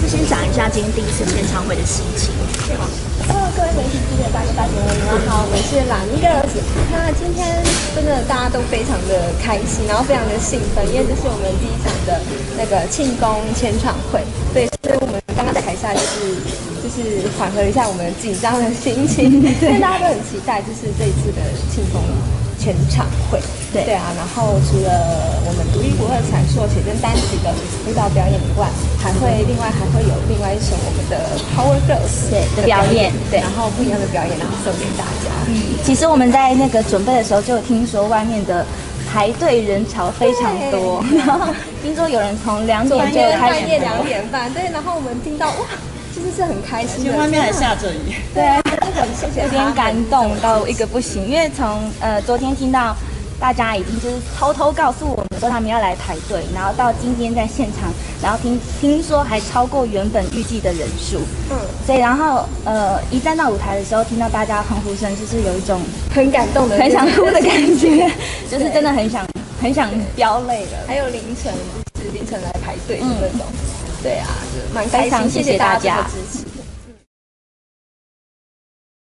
就先讲一下今天第一次签唱会的心情。 各位媒体记者大哥大姐们，你们好，我是Lamigas。那今天真的大家都非常的开心，然后非常的兴奋，因为这是我们第一场的那个庆功签唱会。对，所以我们刚刚在台下就是缓和一下我们紧张的心情，因为大家都很期待，就是这一次的庆功签唱会。对啊，然后除了我们独一无二闪烁写真单曲的舞蹈表演以外，还会有另外一首我们的 Power Girls 的表演，对， 然后不一样的表演，然后送给大家。 其实我们在那个准备的时候，就有听说外面的排队人潮非常多，然后听说有人从2点就开始， 半夜2点半，对，然后我们听到哇，其实是很开心的， 外面还下着雨， 对，很谢谢， 有点感动到一个不行，因为从昨天听到。大家已经就是偷偷告诉我们说他们要来排队，然后到今天在现场，然后听说还超过原本预计的人数。所以然后一站到舞台的时候，听到大家欢呼声，就是有一种很感动的、 很想哭的感觉，就是真的很想飙泪了。 还有凌晨来排队的那种，对啊，蛮开心， 谢谢大家支持。